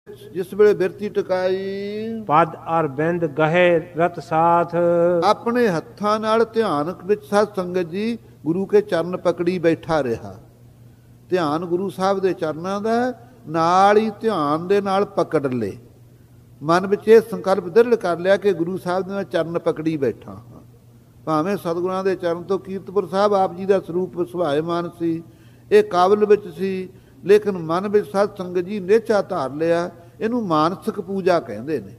जिस वेले बिरती टकाई पद और बिंद गहे रत साथ। अपने हत्थां नाल ध्यान विच साध संगत जी गुरु के चरण पकड़ी बैठा रहा। ध्यान गुरु साहब के चरणों का नाल ही ध्यान दे नाल पकड़ ले। मन विच ये संकल्प दृढ़ कर लिया कि गुरु साहब दे मैं चरण पकड़ी बैठा हाँ। भावें सतगुरां दे चरण तो कीरतपुर साहब आप जी का स्वरूप सुभाएमान सी, ये काबल विच सी, लेकिन मन विच सत संगत जी नेचा धार लिया। इनू मानसिक पूजा कहते हैं।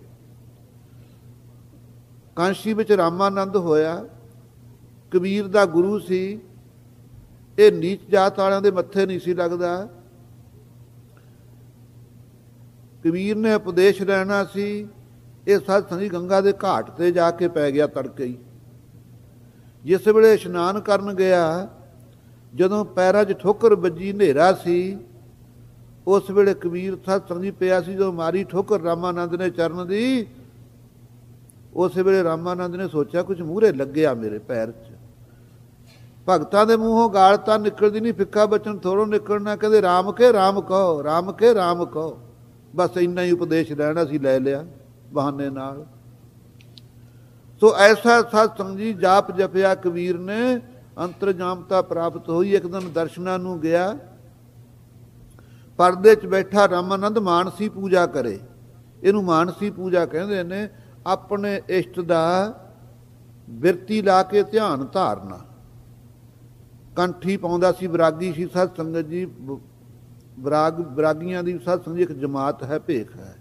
कांशी विच रामानंद होया, कबीर दा गुरु सी, ये नीच जात वालियां दे मत्थे नहीं सी लगदा। कबीर ने उपदेश लेना सी, ये सत संगी गंगा के घाट ते जाके पै गया तड़के ही। जिस वेले इशनान करन गया, जदों पैरां 'च ठोकर बजी, नेरा सी, उस वेले कबीर सत संगी पिया सी। जो मारी ठोकर रामानंद ने चरण दी, उस वेले रामानंद ने सोचा कुछ मूहरे लग्या मेरे पैर च। भगतां दे मूहों गाल तां निकलदी नहीं, फिक्का बचन थोड़ों निकलना। कहते राम के राम कहो, राम के राम कहो। बस इन्ना ही उपदेश लैना सी, लै लिया बहाने नाल। सो ऐसा सत संगी जाप जपिया कबीर ने, अंतरजामता प्राप्त हुई। एक दिन दर्शनां नूं गया, परदे च बैठा रामानंद मानसी पूजा करे। इनू मानसी पूजा कहते ने। अपने इष्ट दा बिरती ला के ध्यान धारना। कंठी पाउंदा सी, विरागी सी सत संगत जी। विरागियां दी सत संगत एक जमात है, भेख है।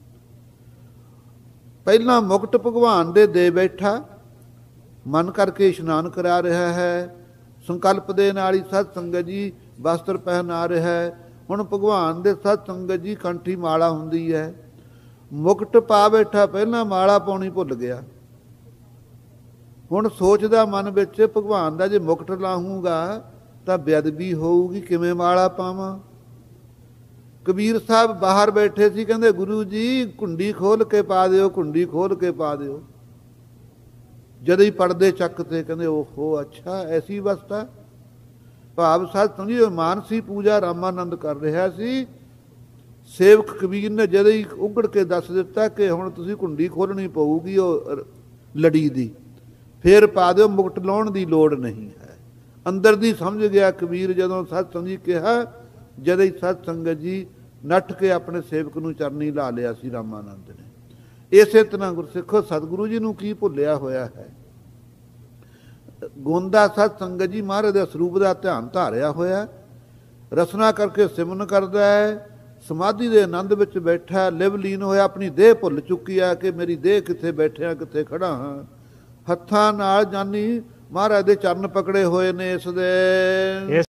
पहला मुकट भगवान दे बैठा, मन करके इशनान करा रहा है। संकल्प दे नाल ही सत संगत जी वस्त्र पहना रहा है। हुण भगवान दे सत संगत जी कंठी माला हुंदी है, मुकट पा बैठा, पहला माला पाउणी भुल गया। हुण सोचदा मन विच भगवान दा जे मुकट लाहूंगा तां बेअदबी होऊगी, किवें माला पावां। कबीर साहब बाहर बैठे सी, कहंदे गुरु जी कुंडी खोल के पा दिओ, कुंडी खोल के पा दिओ। जद ही पड़दे चकते, कहंदे ओहो अच्छा ऐसी अवस्था। भाव सत संगी मानसी पूजा रामानंद कर रहा सी। सेवक कबीर ने जद ही उगड़ के दस दिता कि हुण तुसीं कुंडी खोलनी पऊगी ਉਹ लड़ी दी, फिर पा दिओ, मुकट लाउण दी लोड़ नहीं है। अंदर दी समझ गया कबीर। जदों सत संगी कहा, जद ही सत संगत जी नठ के अपने सेवक नूं चरनी ला लिया सी रामानंद ने। इसे तरह गुरसिखो सतगुरु जी नूं की भुलिया होया है। गोंदा सत संगत जी महाराज दे सरूप का ध्यान धारिया होया, रसना करके सिमरन करदा है। समाधि के आनंद विच बैठा, लिव लीन होया, अपनी देह भुल चुकी है कि मेरी देह कित्थे बैठिया कित्थे खड़ा हाँ। हत्थां नाल जानी महाराज दे चरण पकड़े होए ने। इस दे